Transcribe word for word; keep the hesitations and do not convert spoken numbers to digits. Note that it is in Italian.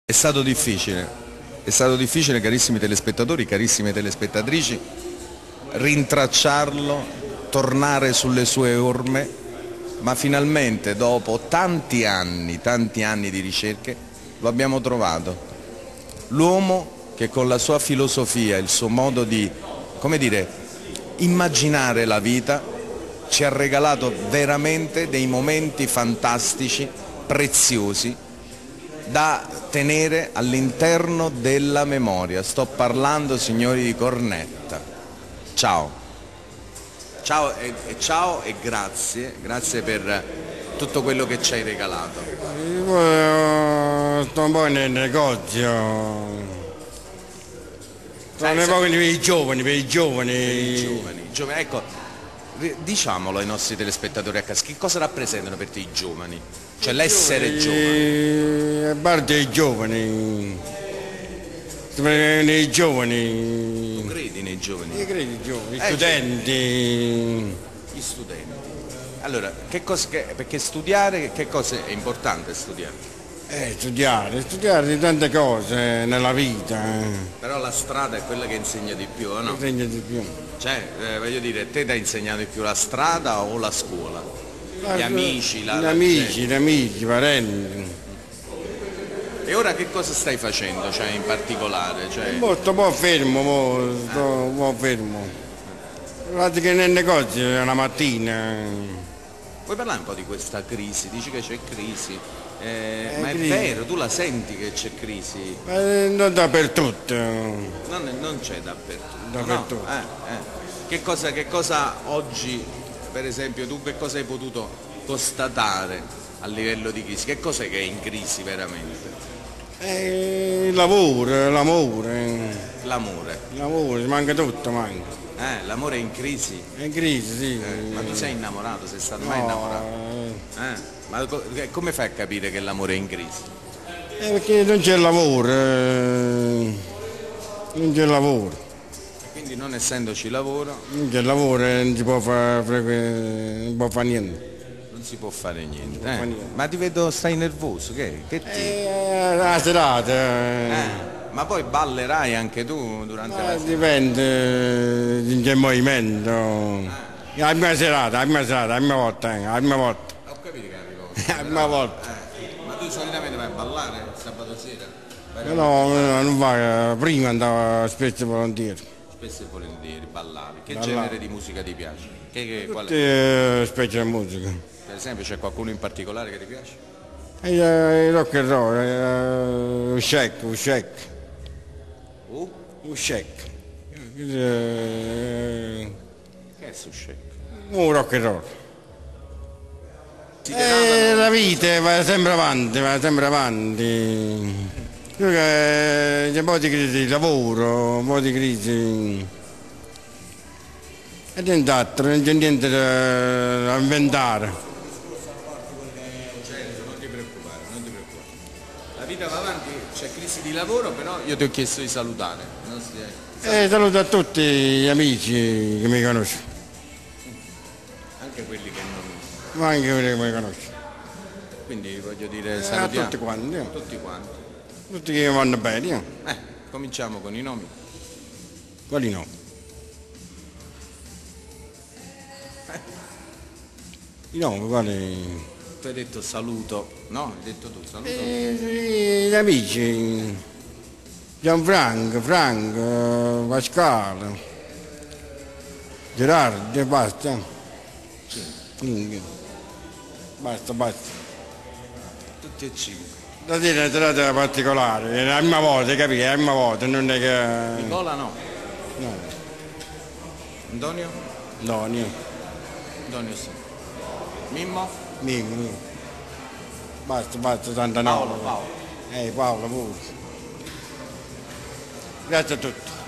È stato difficile, è stato difficile, carissimi telespettatori, carissime telespettatrici, rintracciarlo, tornare sulle sue orme, ma finalmente dopo tanti anni, tanti anni di ricerche, lo abbiamo trovato. L'uomo che con la sua filosofia, il suo modo di, come dire, immaginare la vita, ci ha regalato veramente dei momenti fantastici, preziosi, da tenere all'interno della memoria. Sto parlando, signori, di Cornetta. Ciao. Ciao e, e ciao e grazie, grazie per tutto quello che ci hai regalato. Io sto un po' nel negozio. Sono Eh, un po' per i giovani, per i giovani. I giovani, giovani, ecco, diciamolo ai nostri telespettatori a casa, che cosa rappresentano per te i giovani? Cioè l'essere giovane. A parte i giovani, nei giovani. Tu credi nei giovani? Io credo i giovani, gli Eh, studenti. Gli studenti. Allora, che cosa, che, perché studiare, che cosa è importante studiare? Eh, studiare, studiare di tante cose nella vita. Però la strada è quella che insegna di più, o no? Insegna di più. Cioè, eh, voglio dire, te ti ha insegnato di più la strada o la scuola? Gli amici, la, Gli la amici, gente. gli amici, i parenti. E ora che cosa stai facendo, cioè, in particolare? Cioè... Mo sto un po' fermo, mo, sto un po' fermo. Guarda che nel negozio la mattina. Vuoi parlare un po' di questa crisi? Dici che c'è crisi, eh, Eh, ma è crisi. vero, tu la senti che c'è crisi? Eh, non dappertutto. Non, non c'è dappertutto. Dappertutto. No? Eh, eh. Che cosa, che cosa oggi, per esempio, tu che cosa hai potuto constatare a livello di crisi? Che cos'è che è in crisi veramente? Eh, il lavoro, l'amore. L'amore. L'amore, manca tutto, manca. Eh, l'amore è in crisi. È in crisi, sì. Eh, ma tu sei innamorato, sei stato mai No, innamorato? Eh, ma co- come fai a capire che l'amore è in crisi? eh, perché non c'è lavoro. eh, Non c'è lavoro. Quindi non essendoci lavoro Non c'è lavoro, eh, non si può fare, non può fare niente. non si può fare niente. può eh. fare niente. Ma ti vedo, stai nervoso, che, che ti... Eh, la serata. eh. Eh, ma poi ballerai anche tu durante Ma la sera? dipende, eh, c'è movimento. La mia serata, la mia serata, la mia volta, eh, la mia volta. Ho capito che arrivo. La mia volta. Eh, ma tu solitamente vai a ballare sabato sera? Vai a- No, no, non va, prima andavo spesso e volentieri. Spesso e volentieri ballavi. Che Ballavo. genere di musica ti piace? Che, che, qual è? Tutte specie di musica. Per esempio c'è qualcuno in particolare che ti piace? E eh, il rock and roll, eh, shake, un shake, Uh? un shake. Eh, Che è su shake? Un rock and roll. Si Eh, denotano- la vita va sempre avanti, va sempre avanti. Perché c'è un po' di crisi di lavoro, un po' di crisi. E nient'altro, non c'è niente da da inventare. Certo, non ti preoccupare, non ti preoccupare. La vita va avanti, c'è crisi di lavoro, però io ti ho chiesto di salutare. Non si- E saluto a tutti gli amici che mi conoscono, Anche quelli che non... ma anche quelli che mi conoscono. Quindi voglio dire, A salutiamo tutti quanti, eh. tutti quanti. Tutti che vanno bene, eh. Eh, cominciamo con i nomi. Quali no? I nomi, quali? Tu hai detto saluto, no? Hai detto tu saluto. Eh, gli amici, Gianfranco, Franco, Pasquale, Gerardo, e basta. Quindi, basta, basta. Tutti e cinque. Da dire una serata particolare, è la mia volta, capisci? È la mia volta, non è che... Nicola no. No, Antonio? no, niente. Antonio sì. Mimmo? Niente, niente. Basta, basta, tanta Paolo, no. Paolo. Eh, Paolo, pure. Grazie a tutti.